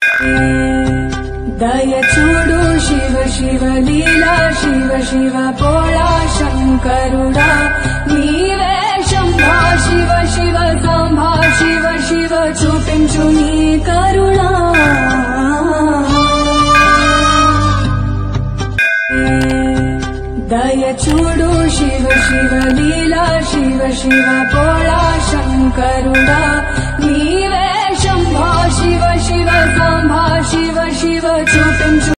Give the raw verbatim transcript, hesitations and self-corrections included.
దయచూడు శివ శివ లీలా శివ శివ పోళా శంకరుడా నీవే శంభా శివ శివ సాంబా శివ శివ చూపించు నీ కరుణా దయచూడు శివ శివ లీలా శివ శివ పోళా శంకరుడా నీవే శంభా శివ శివ సాంబా శివ శివ చూపించు